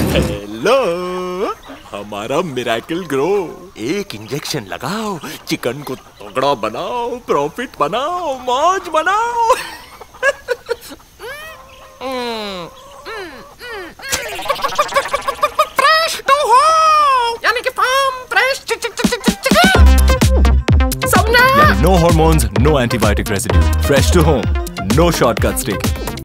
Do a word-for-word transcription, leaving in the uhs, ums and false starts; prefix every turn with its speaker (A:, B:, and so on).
A: Hello, हमारा miracle grow. एक injection लगाओ, चिकन को तगड़ा बनाओ, प्रॉफिट बनाओ, मौज बनाओ।
B: फ्रेश टू होम, यानी कि फार्म फ्रेश चिकन। समझा?
C: No hormones, no antibiotic residue. Fresh to home. No shortcuts taken.